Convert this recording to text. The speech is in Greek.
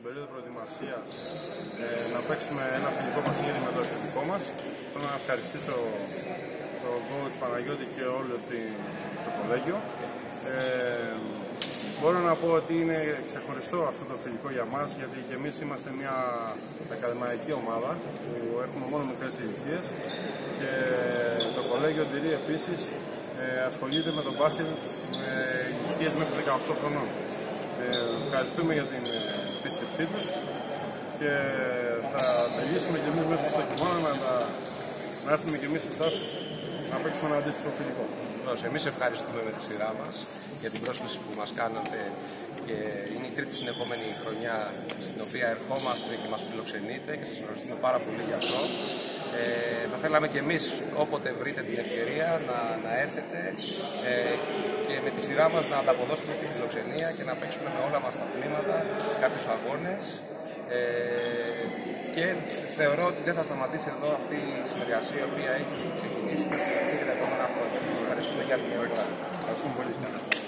περίοδο προετοιμασίας να παίξουμε ένα φιλικό παιχνίδι με το εθνικό μας. Θέλω να ευχαριστήσω τον coach Παναγιώτη και όλο το κολέγιο. Μπορώ να πω ότι είναι ξεχωριστό αυτό το φιλικό για μας, γιατί και εμείς είμαστε μια ακαδημαϊκή ομάδα που έχουμε μόνο μικρές ηλικίες και το κολέγιο Ντυρί επίσης ασχολείται με τον μπάσκετ με ηλικίες μέχρι 18 χρονών. Ευχαριστούμε για την επίσκεψή τους και θα θελήσουμε και εμείς μέσα στο χειμώνα να έρθουμε και εμείς εσάς να παίξουμε ένα αντίστοιχο φιλικό. Εμείς ευχαριστούμε με τη σειρά μας για την πρόσκληση που μας κάνατε και είναι η τρίτη συνεχόμενη χρονιά στην οποία ερχόμαστε και μας φιλοξενείτε και σας ευχαριστούμε πάρα πολύ γι' αυτό. Θα θέλαμε και εμείς όποτε βρείτε την ευκαιρία να έρθετε και με τη σειρά μας να ανταποδώσουμε τη φιλοξενία και να παίξουμε με όλα μας τα τμήματα κάποιους αγώνες. Και θεωρώ ότι δεν θα σταματήσει εδώ αυτή η συνεργασία η οποία έχει ξεκινήσει και θα συνεχιστεί και τα επόμενα χρόνια. Ευχαριστούμε για την ώρα. Ευχαριστούμε πολύ.